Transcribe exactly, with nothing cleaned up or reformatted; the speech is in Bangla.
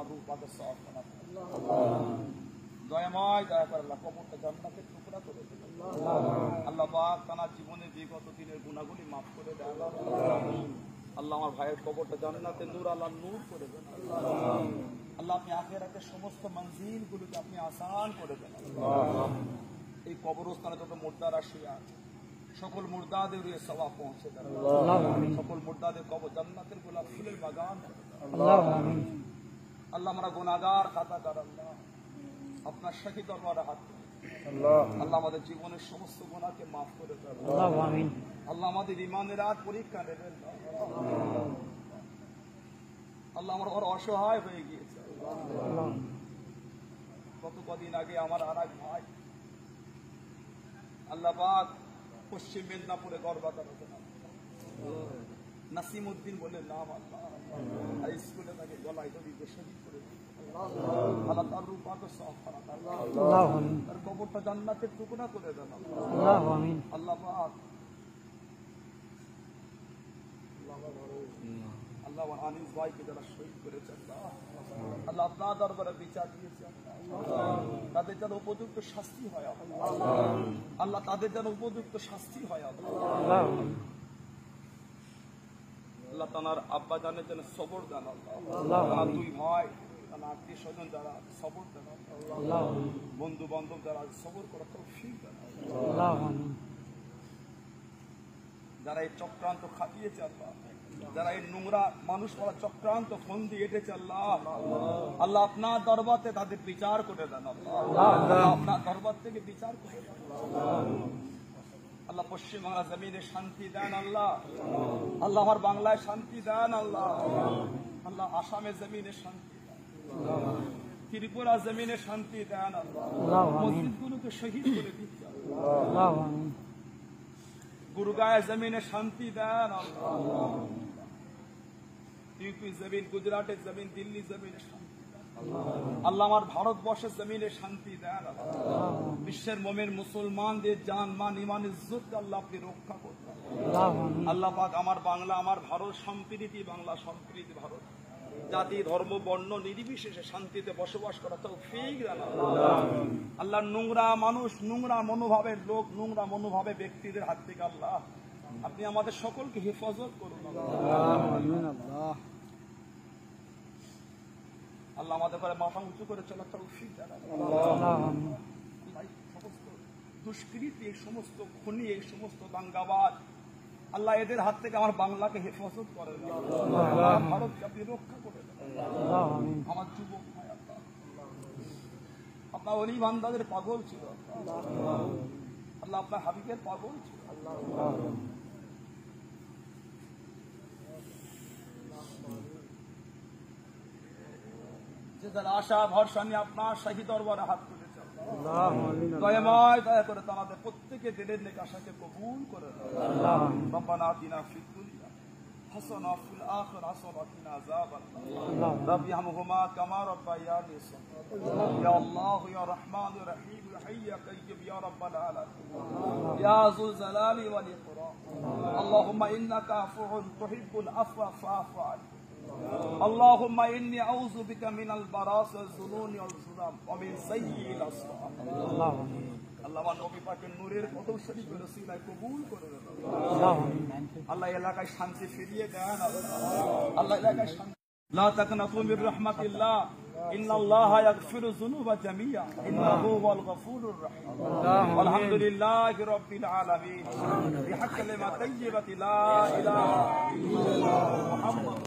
রূহ পাকের সওয়াব বানাতে। দয়াময় দয়া করে আল্লাহ কবরটা জান্নাতের টুকরা করে দেন। আল্লাহ পাক তার জীবনের বিগত দিনের গুনাহগুলি মাফ করে দেন। আল্লাহ আমার ভাইয়ের কবরটা জান্নাতের নূর আল্লাহ নূর করে দেন। আল্লাহ আপনি আখিরাতের সমস্ত মঞ্জিলগুলোকে আপনি আসান করে দেন। এই কবরস্থানে যত মুর্দারা শুয়ে আছে সকল মুর্দাদের সওয়াব পৌঁছে দেন। সকল মুর্দাদের কবর জান্নাতের গোলাপ ফুলের বাগান। আল্লাহ আমরা গুনাহগার খাতাকার, আল্লাহ আপনার শাহী দরবারে হাত আল্লাহ আমাদের জীবনের সমস্ত গুনাহকে মাফ করে দেন। আল্লাহ আমাদের ইমানের আর পরীক্ষা নেবেন। আল্লাহ আমরা বড় অসহায় হয়ে গিয়েছে। গত কদিন আগে আমার আর এক ভাই আল্লাহ পাক পশ্চিম মেদিনীপুরে গর্বাতার নাসিম উদ্দিন বলে নাম, আল্লাহ হাই স্কুলে তাকে গলায় দড়িতে শহীদ করে আল্লাহ তার রূহ পাকের সওয়াব বানান। তার কবরটা জান্নাতের টুকরা করে দেন। আল্লাহ পাক আল্লাহ আনিস ভাইকে যারা শহীদ করেছেন আল্লাহ আপনার দরবারে বিচার দিয়েছেন, তাদের যেন উপযুক্ত শাস্তি হয়। আল্লাহ তাদের যেন উপযুক্ত শাস্তি হয়। আল্লাহ তার আব্বা জানের যেন সবর দেন। আল্লাহ দুই ভাই আত্মীয় স্বজন যারা সবর দেন, বন্ধু বান্ধব যারা সবর করা তৌফিক দেন। যারা এই চক্রান্ত খাটিয়েছে আল্লাহ, যারা এই নোংরা মানুষ বলা চক্রান্ত ফন্দি এঁটেছে আল্লাহ, আল্লাহ আপনার দরবারে তাদের বিচার করে দেন। আল্লাহ আপনার দরবার থেকে বিচার করে দেন। আল্লাহ পশ্চিম বাংলা জমিনে শান্তি দেন। আল্লাহ আল্লাহ আমার বাংলায় শান্তি দেন। আল্লাহ আল্লাহ আসামের জমিনে শান্তি দেন। ত্রিপুরা জমিনে শান্তি দেন। আল্লাহ মসজিদগুলোকে শহীদ করে দিচ্ছে। গুরগাঁও জমিনে শান্তি দেন। আল্লাহ ইউপি জমিন, গুজরাটের জমিন, দিল্লি জমিনে শান্তি দেন। আল্লাহ আমার ভারতবর্ষের জমিনে শান্তি দেন। বিশ্বের মোমেন মুসলমানদের জান মান ইমান ইজ্জত আল্লাহ আপনি রক্ষা করতেন। আল্লাহ পাক আমার বাংলা, আমার ভারত সম্প্রীতি, বাংলা সম্প্রীতি ভারত জাতি ধর্ম বর্ণ নির্বিশেষে শান্তিতে বসবাস করা তৌফিক দেন। আল্লাহ নোংরা মানুষ, নোংরা মনোভাবের লোক, নোংরা মনোভাবে ব্যক্তিদের হাত থেকে আল্লাহ আপনি আমাদের সকলকে হেফাজত করুন। আল্লাহ আমাদের করে মাথা উঁচু করে চলা তৌফিক দেন। সমস্ত দুষ্কৃতি, এই সমস্ত খুনি, এই সমস্ত দাঙ্গাবাজ আল্লাহ এদের হাত থেকে আমার বাংলাকে হেফাজত করে, ভারতকে আপনি রক্ষা করে দেন। আমার যুবক ভাই আল্লাহ আপনার অলি বান্দাদের পাগল ছিল, আল্লাহ আপনার হাবিবের পাগল ছিল। যে যারা আশা ভরসা নিয়ে আপনার শাহী দরবারে হাত তুলেছে দয়াময় দয়া করে তাদের প্রত্যেকে দিলের নেক আশাকে কবুল করে দাও। রব্বানা আতিনা ফিদ দুনিয়া হাসানা ওয়া ফিল আখিরাতি হাসানা ওয়া কিনা আযাবান্নার। রাব্বি ইরহামহুমা কামা রাব্বায়ানি সগীরা। ইয়া আল্লাহ ইয়া রহমান ইয়া রহিম ইয়া হায়্য ইয়া কাইয়্যুম ইয়া রাব্বাল আলামিন ইয়া যুল জালালি ওয়াল ইকরাম। আল্লাহুম্মা ইন্নাকা আফুউন তুহিব্বুল আফওয়া ফা'ফু আননি। اللهم إني أعوذ بك من البراس والظنون والظلام ومن سيء الأسقام. আল্লাহ আমার নবী পাকের নূরের কদম শরীফের ওসিলায় কবুল করে দেন। আল্লাহ এলাকায় শান্তি ফিরিয়ে দেন। আল্লাহ এলাকায় শান্তি। লা তাকনাতু মির রাহমাতিল্লাহ ইন্নাল্লাহা ইয়াগফিরু যুনুবা জামিআ ইন্নাহু হুয়াল গফুরুর রাহিম। আলহামদুলিল্লাহি রাব্বিল আলামিন বিহাক্কি কালিমাত তাইয়্যিবাতি লা ইলাহা ইল্লাল্লাহ মুহাম্মাদুর